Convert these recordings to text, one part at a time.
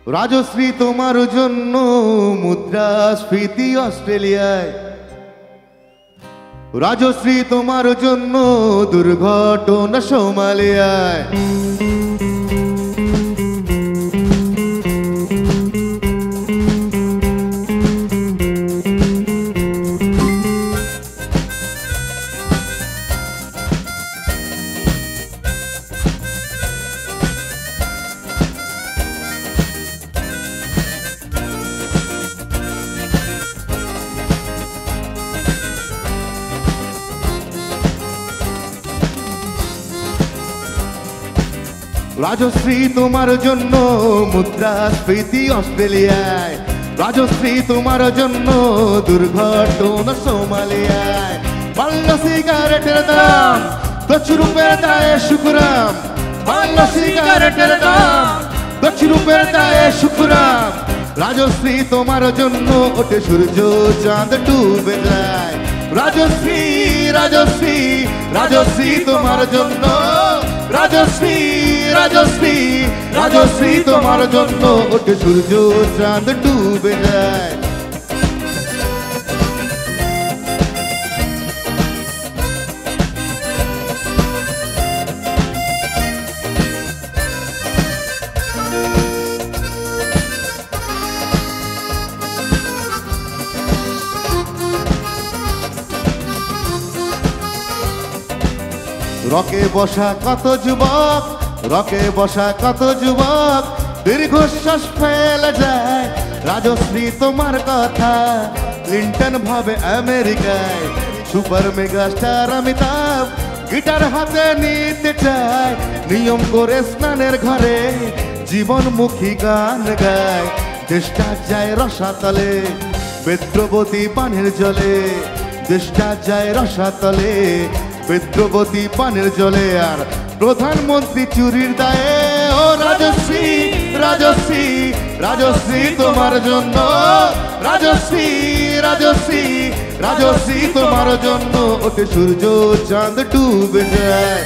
রাজশ্রী তোমার জন্য মুদ্রাস্ফীতি অস্ট্রেলিয়ায়, রাজশ্রী তোমার জন্য দুর্ঘটনা সোমালিয়ায়। রাজশ্রী তোমার জন্য মুদ্রাস্ফীতি অস্ট্রেলিয়ায়, রাজশ্রী তোমার জন্য দুর্ঘটনা সোমালিয়ায়। বাংলা সিগারেটের দাম 10 রুপির দায়ে শুকরাম, বাংলা সিগারেটের দাম 10 রুপির দায়ে শুকরাম। রাজশ্রী তোমার জন্য ওঠে সূর্য চাঁদ ডুবে যায়। রাজশ্রী রাজশ্রী রাজশ্রী তোমার জন্য, রাজশ্রী রাজশ্রী রাজশ্রী তোমার জন্য ওঠে সূর্য চাঁদ ডুবে যায়। রকে বসা কত যুবক, রকে বসা কত যুবক দীর্ঘশ্বাস ফেলে যায়। রাজশ্রী তোমার কথা ক্লিন্টন ভাবে আমেরিকায়, super mega star Amitabh guitar হাতে নিতে চায়। নিয়ম করে স্নানের ঘরে জীবনমুখী গান গায়। দেশটা যায় রসাতলে বেদ্রবতী পানির জলে, দেশটা যায় রসাতলে বেদ্রবতী পানির জলে। আর প্রধানমন্ত্রী চুরির দায়ে ও রাজশ্রী রাজশ্রী রাজশ্রী তোমার জন্য, রাজশ্রী রাজশ্রী রাজশ্রী তোমার জন্য ওঠে সূর্য চাঁদ ডুবে যায়।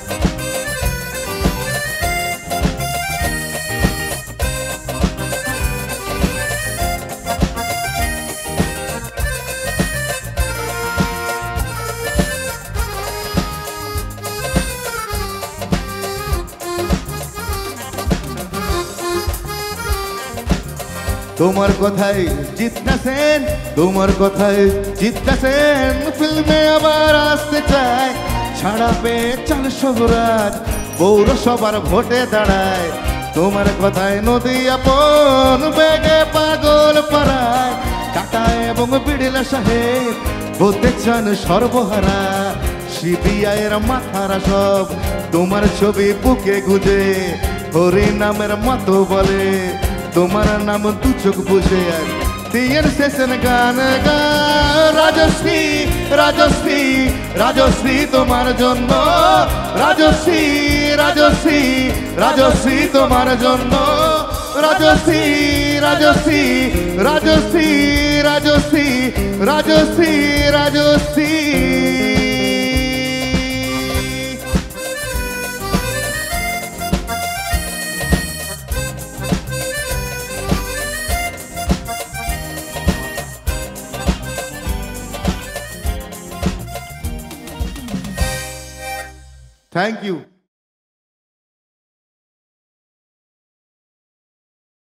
তোমার কথায় জিৎনা সেন, তোমার কথায় জিৎনা সেন ফিল্মে আবার আসতে চায়। ছাড়া পেয়ে চাল শোভরাজ পৌরসভার ভোটে দাঁড়ায়। তোমার কথায় নদী আপন বেগে পাগল পাড়ায়। টাটা এবং বিড়লা সাহেব বলতে চান সর্বহারা। সিবিআইয়ের মাথারা সব তোমার ছবি বুকে গুজে হরি নামের মতো বলে। তোমার নাম দু চোখ বুঝে আর দিয়ের শেষের গান গা। রাজশ্রী রাজশ্রী রাজশ্রী তোমার জন্য, রাজশ্রী রাজশ্রী রাজশ্রী তোমার জন্য, রাজশ্রী রাজশ্রী রাজশ্রী রাজশ্রী রাজশ্রী রাজশ্রী। Thank you.